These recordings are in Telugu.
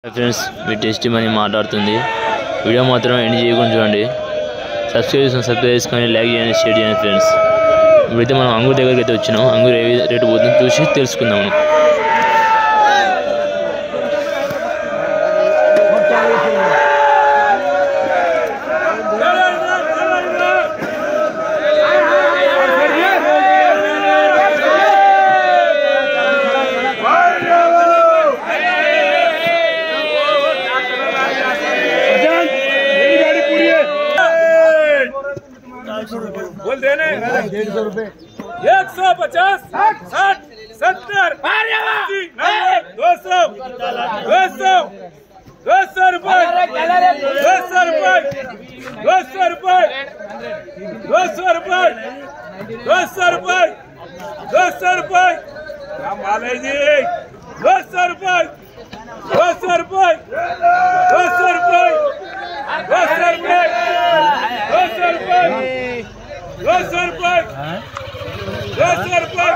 ఫ్రెండ్స్ మీ టెస్ట్ మనీ మాట్లాడుతుంది. వీడియో మాత్రం ఎండ్ చేయకుండా చూడండి. సబ్స్క్రైబ్ చేసుకొని లైక్ చేయండి, షేర్ చేయండి ఫ్రెండ్స్. ఇప్పుడైతే మనం అంగూర్ దగ్గరికి అయితే వచ్చినాం. అంగూర్ ఏ రేటు పోతుందో చూసి తెలుసుకుందాము. बोल देने 150 60 70 200 रुपए 200 रुपए 200 रुपए 200 रुपए 200 रुपए 200 रुपए माले जी 200 रुपए 200 रुपए 200 रुपए 200 रुपए 200 रुपए 200 रुपए 200 रुपए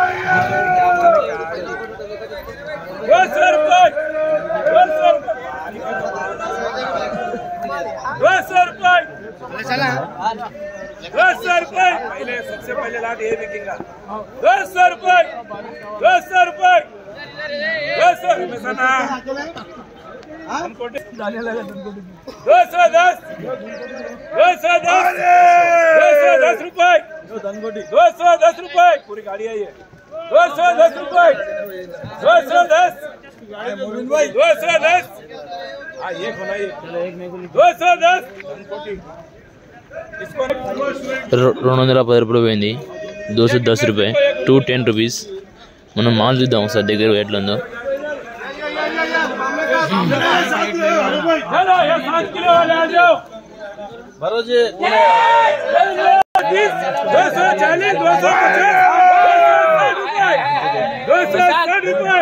200 रुपए 200 रुपए 200 रुपए पहले सबसे पहले लाट ये बिकेगा 200 रुपए 200 रुपए 200 रुपए ना हमको 210 रुपए 210 रुपए पूरी गाड़ी है ये 210 रुपए 210 हाँ ये खोना ये 210 इसको 210 రూపాయలు పోయింది. 210 రూపాయలు 210 రూపీస్. మనం మాల్ చూద్దాం సార్ దగ్గర ఎట్లా ఉందో. चलो ये 7 किलो वाले आ जाओ भरोजे 240 250 260 रुपए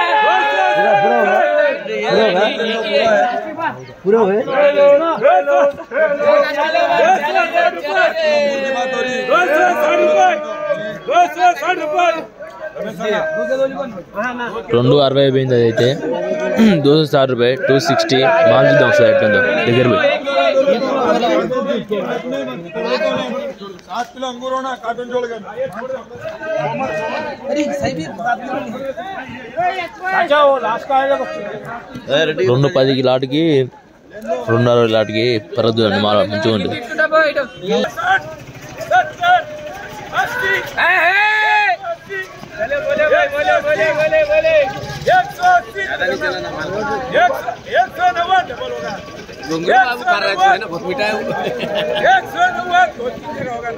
पूरा है 260 रुपए 260 అయిపోయింది. అదైతే 260 రూపాయలు 260 మాల్ చూద్దాం సార్ ఎట్లుందో దగ్గర పోయి. 7 किलो अंगूर होना कार्टून जोड़ के 210 లాట్కి 260 లాట్కి పరద్దు అండి. మాల మంచిగా ఉంటుంది. बोले 180 190 डबल होगा बाबू कर रहा है ना बहुत मीठा है 190 होगा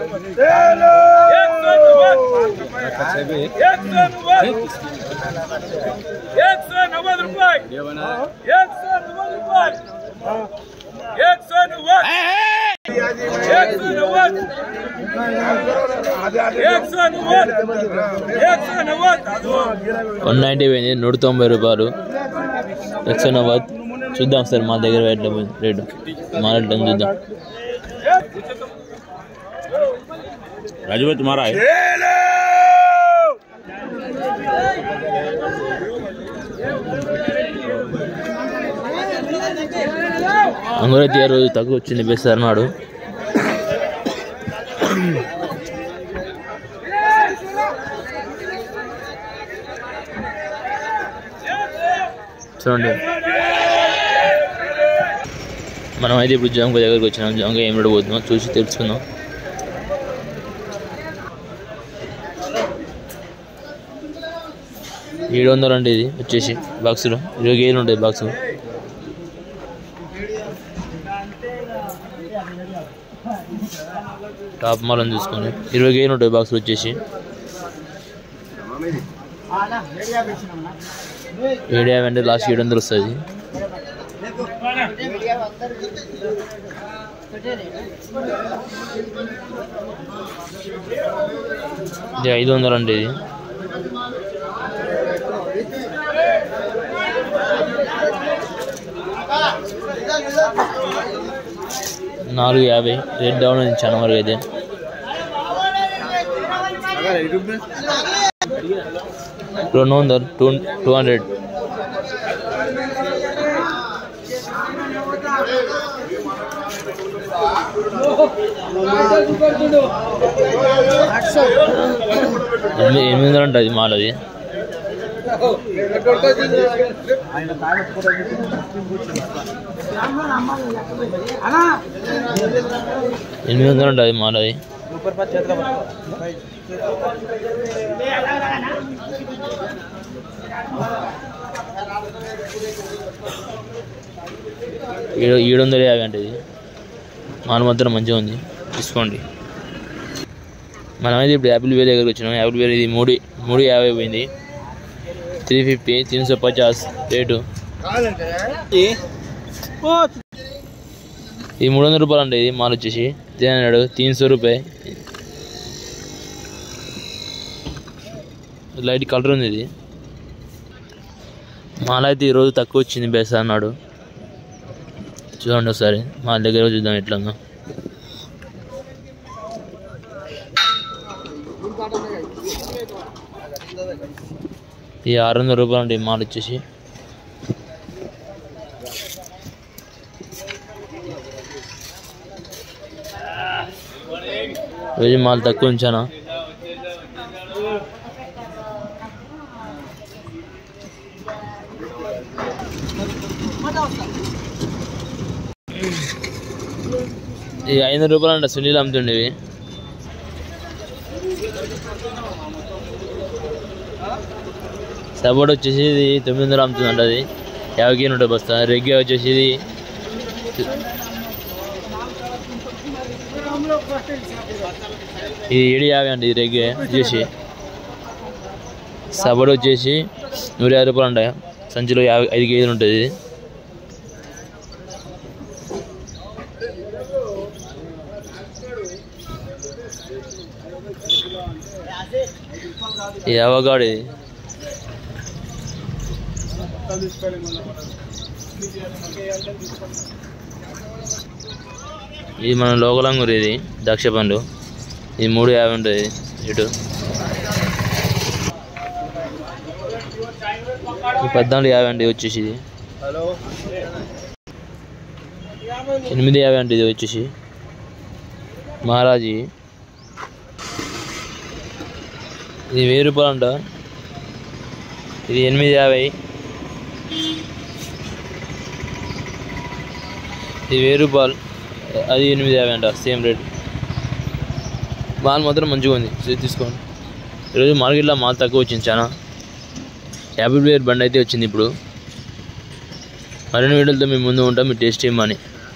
190 रुपए ये बना 190 रुपए 190 పోయింది. 190 రూపాయలు 190. చూద్దాం సార్ మా దగ్గర ఎట్లా పోయింది రేటు. మా రేట్ చూద్దాం. राजू भाई तुम्हारा है అంగూర అయితే రోజు తక్కువ వచ్చింది బెస్ట్ అన్నాడు. చూడండి మనం అయితే ఇప్పుడు జాంకాయ దగ్గరికి వచ్చినాం. జాంకాయ ఏం రేటు పోతున్నాం చూసి తెలుసుకుందాం. $700 అంటే ఇది వచ్చేసి బాక్సులో 20 కేజీలు ఉంటాయి బాక్సు. టాప్ మాలని చూసుకొని 20 కేజీలు ఉంటాయి బాక్సులు వచ్చేసి. 750 అంటే లాస్ట్ 700 వస్తుంది. ఇది 500 అంటే ఇది. $450 రేట్ డౌన్ అయింది చాలా వరకు అయితే. $200 $200 $800 ఉంటుంది మాల్ అది. $800 ఉంటుంది మాల్ అది. $750 అంటే ఇది మాల్ మాత్రం మంచిగా ఉంది, తీసుకోండి. మనమైతే ఇప్పుడు యాపిల్ వేర్ దగ్గరికి వచ్చినాం. యాపిల్ వేర్ ఇది 350 పోయింది, 350, 350 రేటు. ఇది $300 అంటే ఇది మాల్ వచ్చేసి 300 రూపాయ. లైట్ కలర్ ఉంది ఇది. మాల్ అయితే ఈరోజు తక్కువ వచ్చింది బెస్ అన్నాడు. చూడండి ఒకసారి మాల్ దగ్గర చూద్దాం ఎట్లా. ఈ $600 అంటే మాల్ వచ్చేసి. రోజు మాల్ తక్కువ ఉంచానా. ఈ $500 అంట సునీల్ అమ్ముతుండేవి. సపోర్ట్ వచ్చేసి ఇది 900 అమ్ముతుందంట. అది 50 ఉంటుంది బస్తా. రెగ్గే వచ్చేసి ఇది ఇది 750 అండి. ఇది రెగ్గే వచ్చేసి. సపోర్ట్ వచ్చేసి $150 అంట. సంచిలో 5 కేజీలు ఉంటుంది. ఈ అవగాడు ఇది మన లోకల్ అంగూరు. ఇది ద్రాక్ష పండు. ఇది 350 ఉంటుంది ఇటు. ఈ 1450 అండి వచ్చేసి. ఇది 850 అంటే ఇది వచ్చేసి మహారాజీ. ఇది $1000 అంట. ఇది 850. ఇది $1000, అది 850 అంట. Same rate. మాల్ మాత్రం మంచిగా ఉంది, తీసుకోండి. ఈరోజు మార్కెట్లో మాల్ తక్కువ వచ్చింది చాలా. యాపిల్ వేర్ బండి అయితే వచ్చింది ఇప్పుడు. మరిన్ని వీడియోలతో మేము ముందు ఉంటాం. మీరు టేస్ట్ చేయమని.